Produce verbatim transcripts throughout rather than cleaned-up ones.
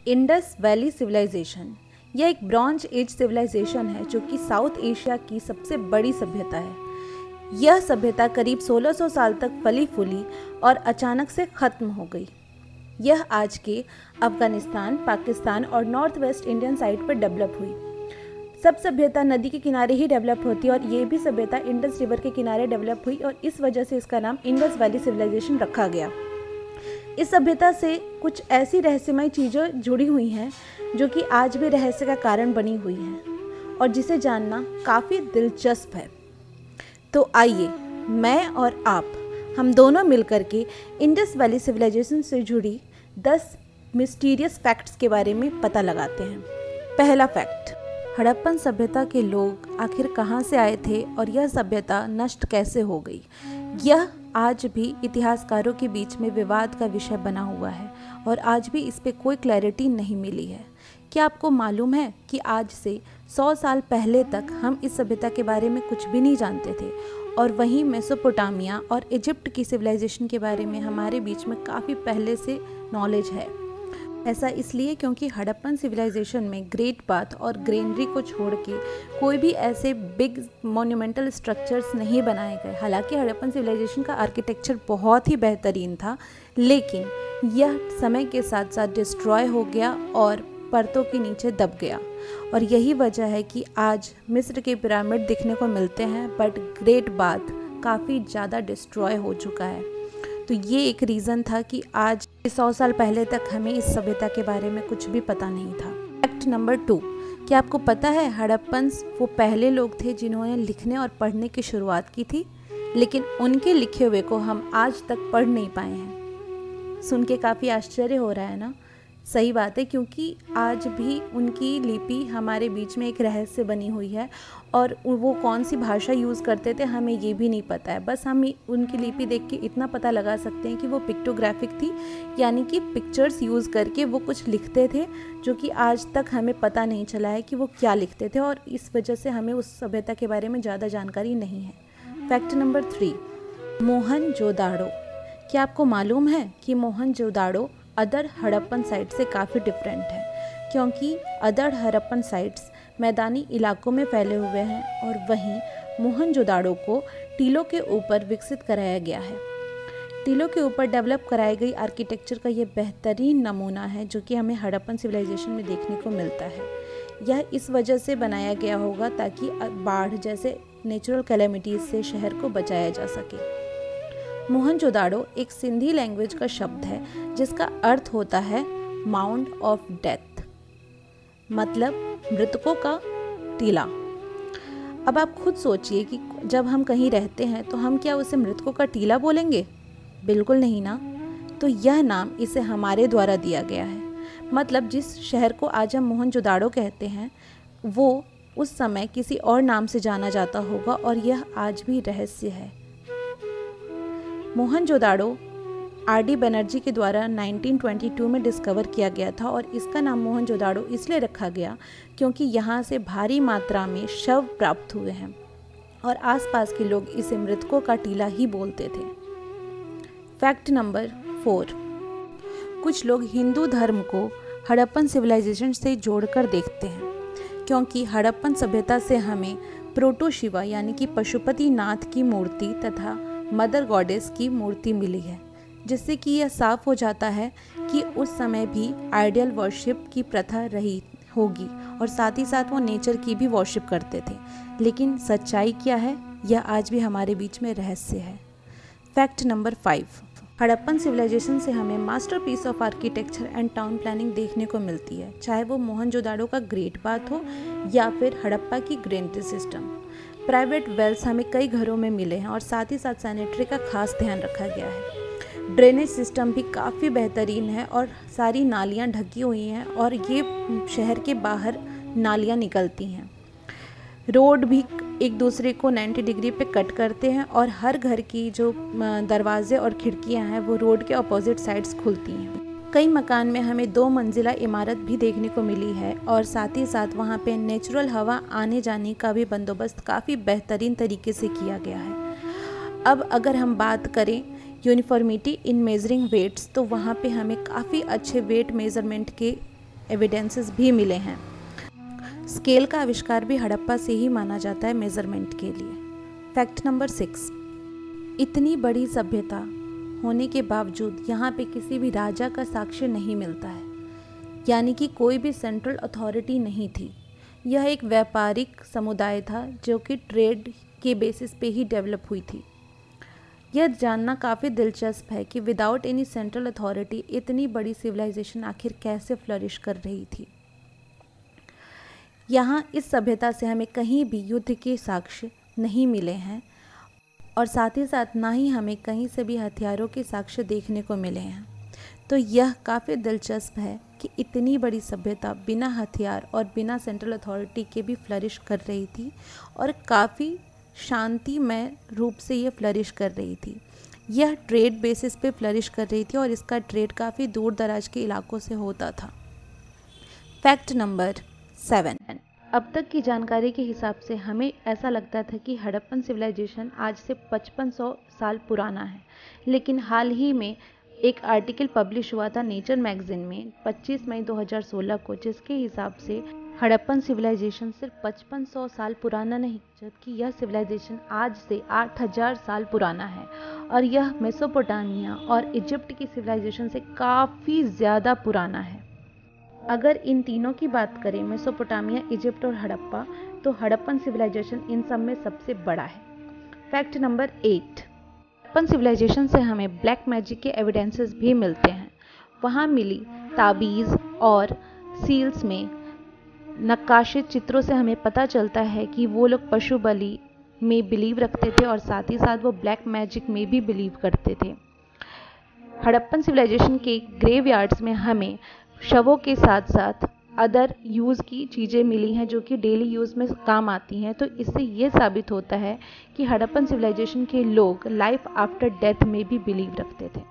Indus valley civilisation यह एक bronze age civilisation है जो कि साउथ एशिया की सबसे बड़ी सभ्यता है। यह सभ्यता करीब सोलह सौ साल तक फली फूली और अचानक से ख़त्म हो गई। यह आज के अफगानिस्तान, पाकिस्तान और नॉर्थ वेस्ट इंडियन साइड पर डेवलप हुई। सब सभ्यता नदी के किनारे ही डेवलप होती है और ये भी सभ्यता इंडस रिवर के किनारे डेवलप हुई और इस वजह से इसका नाम इंडस वैली सिविलाइजेशन रखा गया। इस सभ्यता से कुछ ऐसी रहस्यमय चीज़ें जुड़ी हुई हैं जो कि आज भी रहस्य का कारण बनी हुई हैं और जिसे जानना काफ़ी दिलचस्प है। तो आइए मैं और आप हम दोनों मिलकर के इंडस वैली सिविलाइजेशन से जुड़ी दस मिस्टीरियस फैक्ट्स के बारे में पता लगाते हैं। पहला फैक्ट, हड़प्पन सभ्यता के लोग आखिर कहाँ से आए थे और यह सभ्यता नष्ट कैसे हो गई। यह आज भी इतिहासकारों के बीच में विवाद का विषय बना हुआ है और आज भी इस पे कोई क्लैरिटी नहीं मिली है। क्या आपको मालूम है कि आज से सौ साल पहले तक हम इस सभ्यता के बारे में कुछ भी नहीं जानते थे और वहीं मेसोपोटामिया और इजिप्ट की सिविलाइजेशन के बारे में हमारे बीच में काफ़ी पहले से नॉलेज है। ऐसा इसलिए क्योंकि हड़प्पन सिविलाइजेशन में ग्रेट बाथ और ग्रेनरी को छोड़ के कोई भी ऐसे बिग मोन्यूमेंटल स्ट्रक्चर्स नहीं बनाए गए। हालांकि हड़प्पन सिविलाइजेशन का आर्किटेक्चर बहुत ही बेहतरीन था, लेकिन यह समय के साथ साथ डिस्ट्रॉय हो गया और परतों के नीचे दब गया और यही वजह है कि आज मिस्र के पिरामिड दिखने को मिलते हैं बट ग्रेट बाथ काफ़ी ज़्यादा डिस्ट्रॉय हो चुका है। तो ये एक रीज़न था कि आज सौ साल पहले तक हमें इस सभ्यता के बारे में कुछ भी पता नहीं था। फैक्ट नंबर टू, क्या आपको पता है हड़प्पन्स वो पहले लोग थे जिन्होंने लिखने और पढ़ने की शुरुआत की थी, लेकिन उनके लिखे हुए को हम आज तक पढ़ नहीं पाए हैं। सुन के काफ़ी आश्चर्य हो रहा है ना? सही बात है, क्योंकि आज भी उनकी लिपि हमारे बीच में एक रहस्य बनी हुई है और वो कौन सी भाषा यूज़ करते थे हमें ये भी नहीं पता है। बस हम उनकी लिपि देख के इतना पता लगा सकते हैं कि वो पिक्टोग्राफिक थी, यानी कि पिक्चर्स यूज़ करके वो कुछ लिखते थे जो कि आज तक हमें पता नहीं चला है कि वो क्या लिखते थे और इस वजह से हमें उस सभ्यता के बारे में ज़्यादा जानकारी नहीं है। Fact number three, Mohenjodaro. क्या आपको मालूम है कि मोहनजोदाड़ो अदर हड़प्पन साइट से काफ़ी डिफरेंट है, क्योंकि अदर हड़प्पन साइट्स मैदानी इलाकों में फैले हुए हैं और वहीं मोहनजोदाड़ो को टीलों के ऊपर विकसित कराया गया है। टीलों के ऊपर डेवलप कराई गई आर्किटेक्चर का ये बेहतरीन नमूना है जो कि हमें हड़प्पन सिविलाइजेशन में देखने को मिलता है। यह इस वजह से बनाया गया होगा ताकि बाढ़ जैसे नेचुरल कैलेमिटीज से शहर को बचाया जा सके। मोहनजोदाड़ो एक सिंधी लैंग्वेज का शब्द है जिसका अर्थ होता है माउंड ऑफ डेथ, मतलब मृतकों का टीला। अब आप खुद सोचिए कि जब हम कहीं रहते हैं तो हम क्या उसे मृतकों का टीला बोलेंगे? बिल्कुल नहीं ना। तो यह नाम इसे हमारे द्वारा दिया गया है। मतलब जिस शहर को आज हम मोहनजोदाड़ो कहते हैं वो उस समय किसी और नाम से जाना जाता होगा और यह आज भी रहस्य है। मोहनजोदाड़ो आर डी बनर्जी के द्वारा नाइनटीन ट्वेंटी टू में डिस्कवर किया गया था और इसका नाम मोहनजोदाड़ो इसलिए रखा गया क्योंकि यहाँ से भारी मात्रा में शव प्राप्त हुए हैं और आसपास के लोग इसे मृतकों का टीला ही बोलते थे। फैक्ट नंबर फोर, कुछ लोग हिंदू धर्म को हड़प्पन सिविलाइजेशन से जोड़कर देखते हैं क्योंकि हड़प्पन सभ्यता से हमें प्रोटो शिवा यानी कि पशुपति नाथ की मूर्ति तथा मदर गॉडेस की मूर्ति मिली है, जिससे कि यह साफ हो जाता है कि उस समय भी आइडियल वर्शिप की प्रथा रही होगी और साथ ही साथ वो नेचर की भी वर्शिप करते थे। लेकिन सच्चाई क्या है यह आज भी हमारे बीच में रहस्य है। Fact number five, Harappan civilisation से हमें masterpiece of architecture and town planning देखने को मिलती है, चाहे वो मोहनजोदाड़ो का ग्रेट बाथ हो या फिर हड़प्पा की ग्रेनरी सिस्टम। प्राइवेट वेल्स हमें कई घरों में मिले हैं और साथ ही साथ सैनिटरी का खास ध्यान रखा गया है। ड्रेनेज सिस्टम भी काफ़ी बेहतरीन है और सारी नालियाँ ढकी हुई हैं और ये शहर के बाहर नालियाँ निकलती हैं। रोड भी एक दूसरे को नब्बे डिग्री पे कट करते हैं और हर घर की जो दरवाजे और खिड़कियाँ हैं वो रोड के अपोजिट साइड्स खुलती हैं। कई मकान में हमें दो मंजिला इमारत भी देखने को मिली है और साथ ही साथ वहाँ पे नेचुरल हवा आने जाने का भी बंदोबस्त काफ़ी बेहतरीन तरीके से किया गया है। अब अगर हम बात करें यूनिफॉर्मिटी इन मेजरिंग वेट्स, तो वहाँ पे हमें काफ़ी अच्छे वेट मेज़रमेंट के एविडेंसेस भी मिले हैं। स्केल का आविष्कार भी हड़प्पा से ही माना जाता है मेजरमेंट के लिए। फैक्ट नंबर सिक्स, इतनी बड़ी सभ्यता होने के बावजूद यहाँ पे किसी भी राजा का साक्ष्य नहीं मिलता है, यानी कि कोई भी सेंट्रल अथॉरिटी नहीं थी। यह एक व्यापारिक समुदाय था जो कि ट्रेड के बेसिस पे ही डेवलप हुई थी। यह जानना काफ़ी दिलचस्प है कि विदाउट एनी सेंट्रल अथॉरिटी इतनी बड़ी सिविलाइजेशन आखिर कैसे फ्लरिश कर रही थी। यहाँ इस सभ्यता से हमें कहीं भी युद्ध के साक्ष्य नहीं मिले हैं और साथ ही साथ ना ही हमें कहीं से भी हथियारों के साक्ष्य देखने को मिले हैं। तो यह काफ़ी दिलचस्प है कि इतनी बड़ी सभ्यता बिना हथियार और बिना सेंट्रल अथॉरिटी के भी फ्लरिश कर रही थी और काफ़ी शांतिमय रूप से ये फ्लरिश कर रही थी। यह ट्रेड बेसिस पे फ्लरिश कर रही थी और इसका ट्रेड काफ़ी दूर दराज के इलाकों से होता था। फैक्ट नंबर सेवन, अब तक की जानकारी के हिसाब से हमें ऐसा लगता था कि हड़प्पन सिविलाइजेशन आज से पचपन सौ साल पुराना है, लेकिन हाल ही में एक आर्टिकल पब्लिश हुआ था नेचर मैगजीन में पच्चीस मई दो हज़ार सोलह को, जिसके हिसाब से हड़प्पन सिविलाइजेशन सिर्फ पचपन सौ साल पुराना नहीं, जबकि यह सिविलाइजेशन आज से आठ हज़ार साल पुराना है और यह मेसोपोटामिया और इजिप्ट की सिविलाइजेशन से काफ़ी ज़्यादा पुराना है। अगर इन तीनों की बात करें, मेसोपोटामिया, इजिप्ट और हड़प्पा, तो हड़प्पन सिविलाइजेशन इन सब में सबसे बड़ा है। Fact number eight, Harappan civilisation से हमें ब्लैक मैजिक के एविडेंसेस भी मिलते हैं। वहाँ मिली ताबीज़ और सील्स में नक्काशित चित्रों से हमें पता चलता है कि वो लोग पशु बलि में बिलीव रखते थे और साथ ही साथ वो ब्लैक मैजिक में भी बिलीव करते थे। हड़प्पन सिविलाइजेशन के ग्रेवयार्ड्स में हमें शवों के साथ साथ अदर यूज़ की चीज़ें मिली हैं जो कि डेली यूज़ में काम आती हैं। तो इससे ये साबित होता है कि हड़प्पन सिविलाइजेशन के लोग लाइफ आफ्टर डेथ में भी बिलीव रखते थे।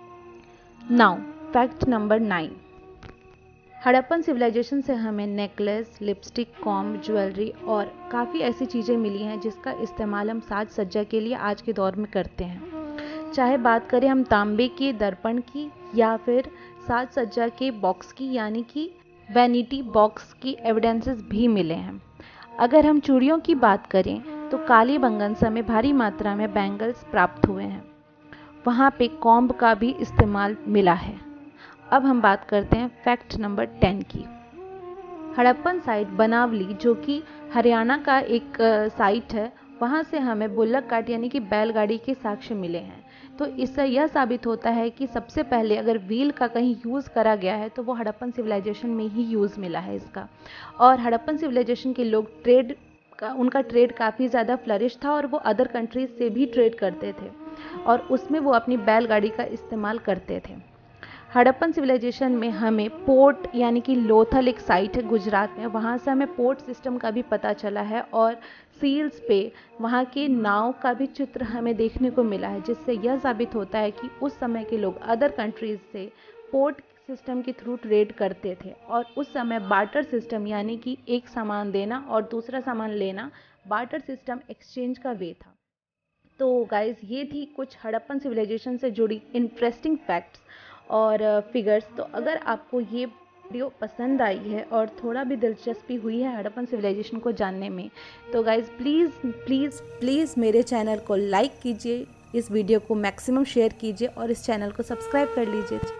Now fact number nine, Harappan civilisation से हमें नेकलेस, लिपस्टिक, कॉम्ब, ज्वेलरी और काफ़ी ऐसी चीज़ें मिली हैं जिसका इस्तेमाल हम साज सज्जा के लिए आज के दौर में करते हैं। चाहे बात करें हम तांबे के दर्पण की या फिर साज सज्जा के बॉक्स की, यानी कि वैनिटी बॉक्स की एविडेंसेस भी मिले हैं। अगर हम चूड़ियों की बात करें तो कालीबंगन में भारी मात्रा में बैंगल्स प्राप्त हुए हैं। वहाँ पे कॉम्ब का भी इस्तेमाल मिला है। अब हम बात करते हैं फैक्ट नंबर टेन की। हड़प्पन साइट बनावली, जो कि हरियाणा का एक साइट है, वहाँ से हमें बुल्लक कार्ट यानी कि बैलगाड़ी के साक्ष्य मिले हैं। तो इससे यह साबित होता है कि सबसे पहले अगर व्हील का कहीं यूज़ करा गया है तो वो हड़प्पन सिविलाइजेशन में ही यूज़ मिला है इसका। और हड़प्पन सिविलाइजेशन के लोग ट्रेड का, उनका ट्रेड काफ़ी ज़्यादा फ्लरिश था और वो अदर कंट्रीज से भी ट्रेड करते थे और उसमें वो अपनी बैलगाड़ी का इस्तेमाल करते थे। हड़प्पन सिविलाइजेशन में हमें पोर्ट यानी कि लोथल एक साइट है गुजरात में, वहाँ से हमें पोर्ट सिस्टम का भी पता चला है और सील्स पे वहाँ के नाव का भी चित्र हमें देखने को मिला है, जिससे यह साबित होता है कि उस समय के लोग अदर कंट्रीज से पोर्ट सिस्टम के थ्रू ट्रेड करते थे और उस समय बार्टर सिस्टम यानी कि एक सामान देना और दूसरा सामान लेना, बार्टर सिस्टम एक्सचेंज का वे था। तो गाइज, ये थी कुछ हड़प्पन सिविलाइजेशन से जुड़ी इंटरेस्टिंग फैक्ट्स और फिगर्स। तो अगर आपको ये वीडियो पसंद आई है और थोड़ा भी दिलचस्पी हुई है हड़प्पन सिविलाइजेशन को जानने में, तो गाइज़ प्लीज़ प्लीज़ प्लीज़ मेरे चैनल को लाइक कीजिए, इस वीडियो को मैक्सिमम शेयर कीजिए और इस चैनल को सब्सक्राइब कर लीजिए।